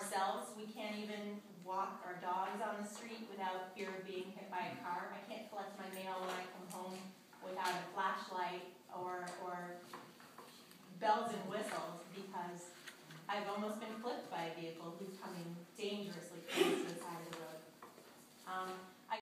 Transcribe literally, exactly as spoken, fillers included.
ourselves. We can't even walk our dogs on the street without fear of being hit by a car. I can't collect my mail when I come home without a flashlight or, or bells and whistles, because I've almost been